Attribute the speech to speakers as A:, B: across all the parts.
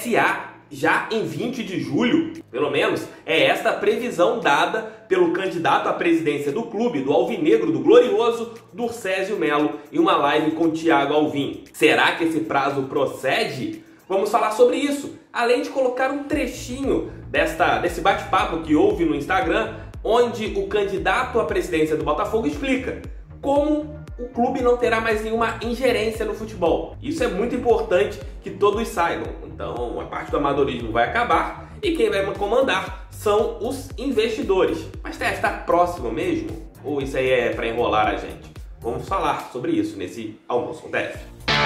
A: SA já em 20 de julho, pelo menos é esta a previsão dada pelo candidato à presidência do clube, do Alvinegro, do glorioso Durcésio Melo, em uma live com Thiago Alvim. Será que esse prazo procede? Vamos falar sobre isso, além de colocar um trechinho desse bate-papo que houve no Instagram, onde o candidato à presidência do Botafogo explica como o clube não terá mais nenhuma ingerência no futebol. Isso é muito importante que todos saibam. Então, a parte do amadorismo vai acabar e quem vai comandar são os investidores. Mas está próximo mesmo? Ou isso aí é para enrolar a gente? Vamos falar sobre isso nesse Almoço com TF.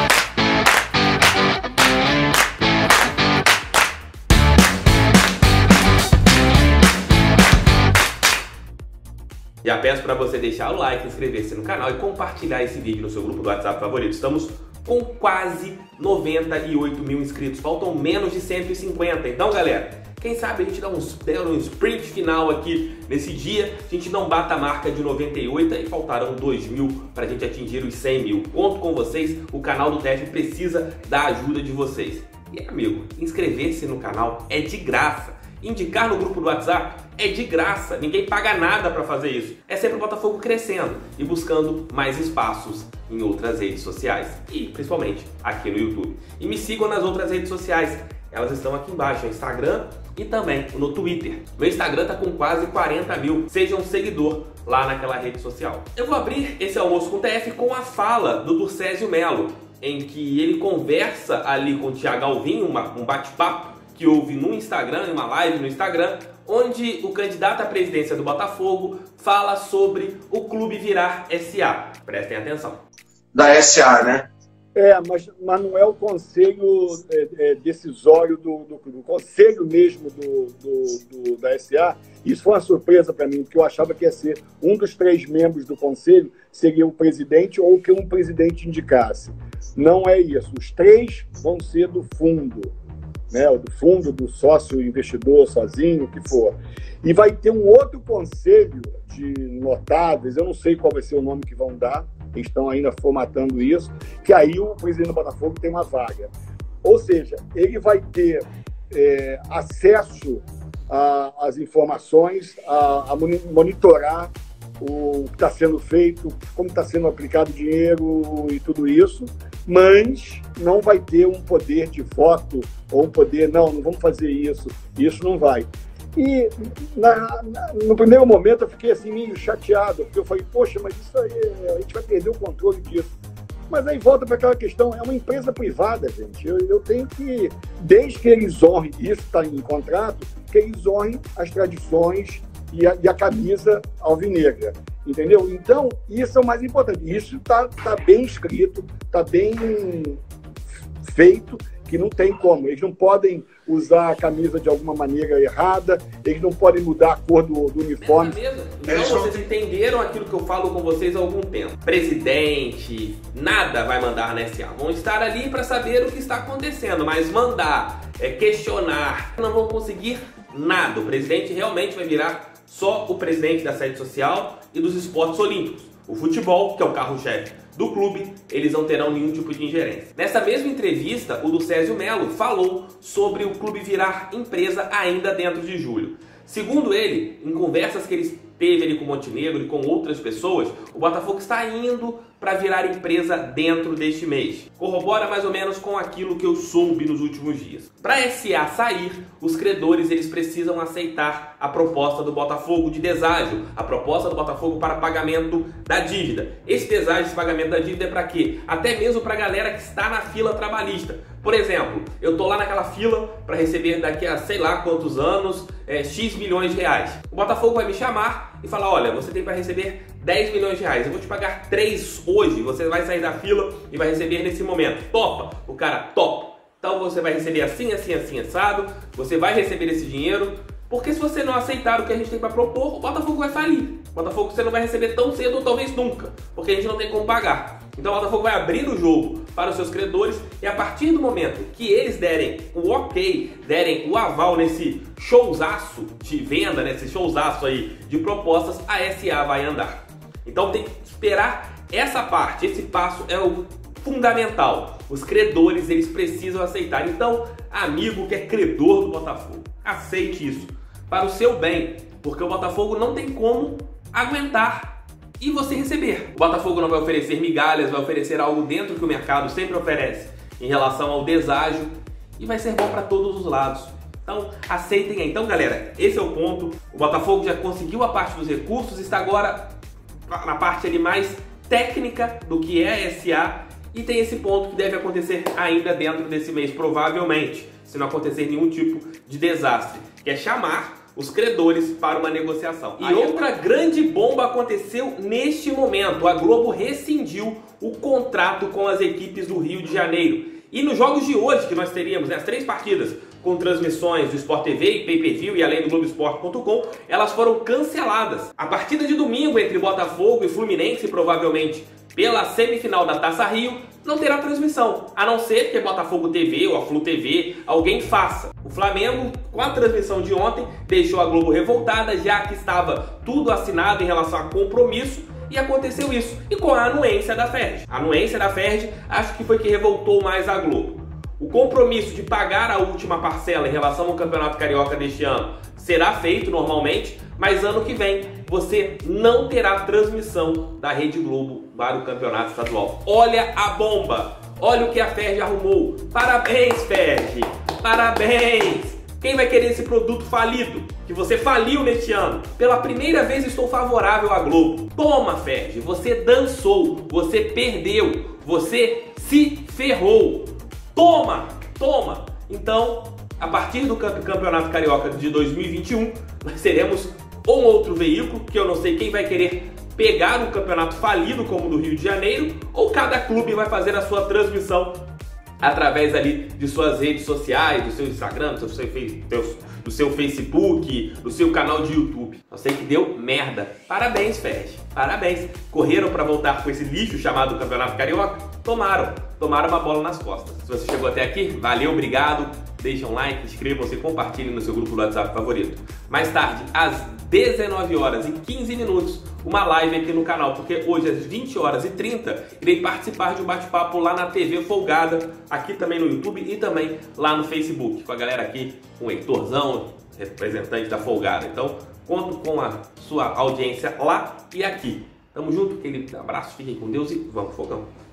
A: Já peço para você deixar o like, inscrever-se no canal e compartilhar esse vídeo no seu grupo do WhatsApp favorito. Estamos com quase 98 mil inscritos, faltam menos de 150. Então, galera, quem sabe a gente dá um sprint final aqui nesse dia, a gente não bata a marca de 98 e faltarão 2 mil para a gente atingir os 100 mil. Conto com vocês, o canal do TF precisa da ajuda de vocês. E, amigo, inscrever-se no canal é de graça. Indicar no grupo do WhatsApp é de graça, ninguém paga nada para fazer isso. É sempre o Botafogo crescendo e buscando mais espaços em outras redes sociais e principalmente aqui no YouTube. E me sigam nas outras redes sociais, elas estão aqui embaixo, no Instagram e também no Twitter. Meu Instagram tá com quase 40 mil, seja um seguidor lá naquela rede social. Eu vou abrir esse Almoço com o TF com a fala do Durcésio Melo, em que ele conversa ali com o Thiago Alvim, um bate-papo que houve no Instagram, em uma live no Instagram, onde o candidato à presidência do Botafogo fala sobre o clube virar SA. Prestem atenção.
B: Da SA, né?
C: Mas não é o conselho decisório do clube. O conselho mesmo da SA, isso foi uma surpresa para mim, porque eu achava que ia ser um dos 3 membros do conselho, seria o presidente ou que um presidente indicasse. Não é isso. Os 3 vão ser do fundo. Do fundo, do sócio investidor sozinho, o que for. E vai ter um outro conselho de notáveis, eu não sei qual vai ser o nome que vão dar, eles estão ainda formatando isso, que aí o presidente do Botafogo tem uma vaga. Ou seja, ele vai ter acesso às informações, a monitorar o que está sendo feito, como está sendo aplicado dinheiro e tudo isso, mas não vai ter um poder de voto ou um poder, não vamos fazer isso não vai. E no primeiro momento eu fiquei assim meio chateado, porque eu falei, poxa, mas isso aí, a gente vai perder o controle disso. Mas aí volta para aquela questão, é uma empresa privada, gente. Eu tenho que, desde que eles honrem, isso está em contrato, que eles honrem as tradições e a camisa alvinegra, entendeu? Então, isso é o mais importante. Isso tá bem escrito, tá bem feito, que não tem como. Eles não podem usar a camisa de alguma maneira errada, eles não podem mudar a cor do uniforme.
A: Então vocês entenderam aquilo que eu falo com vocês há algum tempo. Presidente, nada vai mandar na SA. Vão estar ali para saber o que está acontecendo, mas mandar, questionar, não vão conseguir nada. O presidente realmente vai virar só o presidente da sede social e dos esportes olímpicos. O futebol, que é o carro-chefe do clube, eles não terão nenhum tipo de ingerência. Nessa mesma entrevista, o Durcésio Melo falou sobre o clube virar empresa ainda dentro de julho. Segundo ele, em conversas que ele teve ali com o Montenegro e com outras pessoas, o Botafogo está indo para virar empresa dentro deste mês. Corrobora mais ou menos com aquilo que eu soube nos últimos dias. Para a SA sair, os credores eles precisam aceitar a proposta do Botafogo de deságio, a proposta do Botafogo para pagamento da dívida. Esse deságio, esse pagamento da dívida é para quê? Até mesmo para a galera que está na fila trabalhista. Por exemplo, eu tô lá naquela fila para receber daqui a sei lá quantos anos X milhões de reais. O Botafogo vai me chamar e falar, olha, você tem para receber 10 milhões de reais, eu vou te pagar 3 hoje, você vai sair da fila e vai receber nesse momento. Topa? O cara topa. Então você vai receber assim, assim, assim, assado, você vai receber esse dinheiro, porque se você não aceitar o que a gente tem para propor, o Botafogo vai falir. O Botafogo você não vai receber tão cedo ou talvez nunca, porque a gente não tem como pagar. Então o Botafogo vai abrir o jogo para os seus credores e a partir do momento que eles derem o ok, derem o aval nesse showzaço de venda, nesse showzaço aí de propostas, a SA vai andar. Então tem que esperar essa parte, esse passo é o fundamental. Os credores, eles precisam aceitar. Então, amigo que é credor do Botafogo, aceite isso para o seu bem, porque o Botafogo não tem como aguentar e você receber. O Botafogo não vai oferecer migalhas, vai oferecer algo dentro que o mercado sempre oferece em relação ao deságio e vai ser bom para todos os lados. Então, aceitem aí. Então, galera, esse é o ponto. O Botafogo já conseguiu a parte dos recursos, está agora na parte ali mais técnica do que é a SA e tem esse ponto que deve acontecer ainda dentro desse mês, provavelmente, se não acontecer nenhum tipo de desastre, que é chamar os credores para uma negociação. E outra grande bomba aconteceu neste momento. A Globo rescindiu o contrato com as equipes do Rio de Janeiro. E nos jogos de hoje, que nós teríamos, as 3 partidas com transmissões do Sport TV e Pay-Per-View e além do Globoesporte.com, elas foram canceladas. A partida de domingo entre Botafogo e Fluminense, provavelmente pela semifinal da Taça Rio, não terá transmissão, a não ser que a Botafogo TV ou a Flu TV alguém faça. O Flamengo, com a transmissão de ontem, deixou a Globo revoltada, já que estava tudo assinado em relação a compromisso, e aconteceu isso. E com a anuência da FERJ. A anuência da FERJ, acho que foi que revoltou mais a Globo. O compromisso de pagar a última parcela em relação ao Campeonato Carioca deste ano será feito normalmente, mas ano que vem você não terá transmissão da Rede Globo para o Campeonato Estadual. Olha a bomba! Olha o que a FERJ arrumou! Parabéns, FERJ! Parabéns! Quem vai querer esse produto falido? Que você faliu neste ano? Pela primeira vez estou favorável à Globo. Toma, FERJ! Você dançou, você perdeu, você se ferrou. Toma! Toma! Então, a partir do Campeonato Carioca de 2021, nós teremos um outro veículo, que eu não sei quem vai querer pegar um campeonato falido como o do Rio de Janeiro, ou cada clube vai fazer a sua transmissão através ali de suas redes sociais, do seu Instagram, do seu Facebook, do seu canal de YouTube. Eu sei que deu merda. Parabéns, FERJ. Parabéns. Correram para voltar com esse lixo chamado Campeonato Carioca? Tomaram uma bola nas costas. Se você chegou até aqui, valeu, obrigado. Deixem um like, inscrevam-se e compartilhem no seu grupo do WhatsApp favorito. Mais tarde, às 19h15, uma live aqui no canal, porque hoje às 20h30 irei participar de um bate-papo lá na TV Folgada, aqui também no YouTube e também lá no Facebook, com a galera aqui, com o Heitorzão, representante da Folgada. Então, conto com a sua audiência lá e aqui. Tamo junto, aquele abraço, fiquem com Deus e vamos, Fogão!